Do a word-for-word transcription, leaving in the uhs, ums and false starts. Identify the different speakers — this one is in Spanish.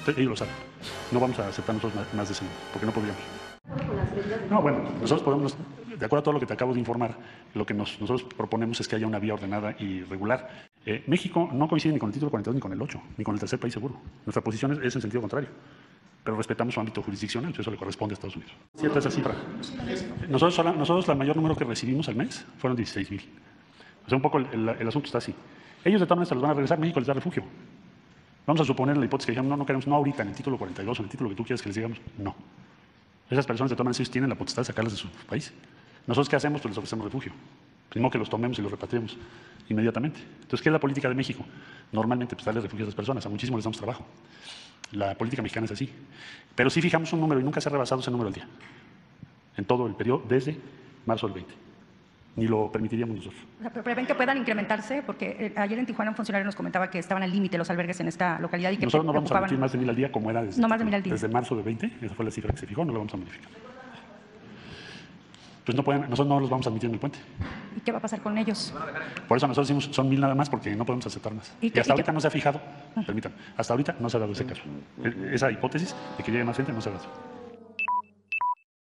Speaker 1: Ellos lo saben. No vamos a aceptar nosotros más de ese número, porque no podríamos. No, bueno, nosotros podemos, de acuerdo a todo lo que te acabo de informar, lo que nos, nosotros proponemos es que haya una vía ordenada y regular. Eh, México no coincide ni con el título cuarenta y dos ni con el ocho, ni con el tercer país seguro. Nuestra posición es, es en sentido contrario, pero respetamos su ámbito jurisdiccional, eso le corresponde a Estados Unidos. Cierta esa cifra. Nosotros, sola, nosotros la mayor número que recibimos al mes fueron dieciséis mil. O sea, un poco el, el, el asunto está así. Ellos de todas maneras se los van a regresar, México les da refugio. Vamos a suponer en la hipótesis que digamos, no, no queremos, no ahorita en el título cuarenta y dos o en el título que tú quieras que les digamos, no. Esas personas de todas maneras ellos tienen la potestad de sacarlas de su país. ¿Nosotros qué hacemos? Pues les ofrecemos refugio. Primero que los tomemos y los repatriemos inmediatamente. Entonces, ¿qué es la política de México? Normalmente, pues darle refugio a esas personas. A muchísimos les damos trabajo. La política mexicana es así. Pero sí fijamos un número y nunca se ha rebasado ese número al día. En todo el periodo, desde marzo del veinte. Ni lo permitiríamos nosotros.
Speaker 2: O sea, pero prevén que puedan incrementarse, porque ayer en Tijuana un funcionario nos comentaba que estaban al límite los albergues en esta localidad y que
Speaker 1: nosotros no vamos
Speaker 2: ocupaban...
Speaker 1: a permitir más de mil al día como era desde,
Speaker 2: no más de mil al día.
Speaker 1: desde marzo de veinte, esa fue la cifra que se fijó, no lo vamos a modificar. Pues no pueden, nosotros no los vamos a admitir en el puente.
Speaker 2: ¿Y qué va a pasar con ellos?
Speaker 1: Por eso nosotros decimos son mil nada más porque no podemos aceptar más. Y,
Speaker 2: ¿Y,
Speaker 1: y hasta
Speaker 2: y
Speaker 1: ahorita
Speaker 2: qué?
Speaker 1: no se ha fijado, permítanme, hasta ahorita no se ha dado ese caso. Esa hipótesis de que llegue más gente no se ha dado.